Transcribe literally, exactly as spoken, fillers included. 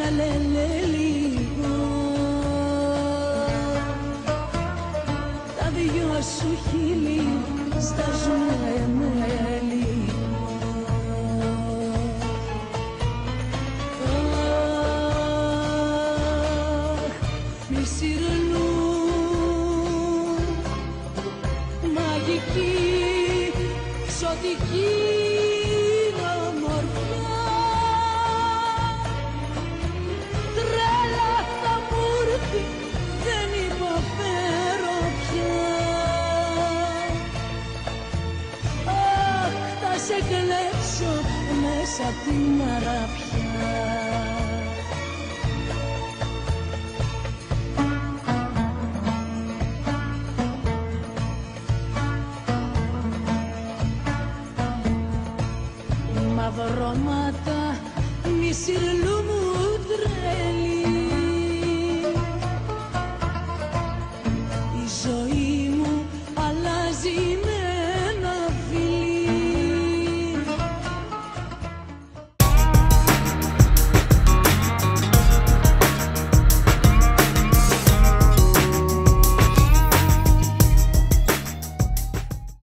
λένε λίγο. Τα δυο σου χείλη στάζουνε με λίγο. Αχ, μη συρνούν, μαγική, ξωτική ομορφιά. Τρέλα θα μου έρθει, δεν υποφέρω πια. Αχ, θα σε κλέψω μέσα απ' την αραπιά. Μαυρώματα μη συρλού μου τρέλει.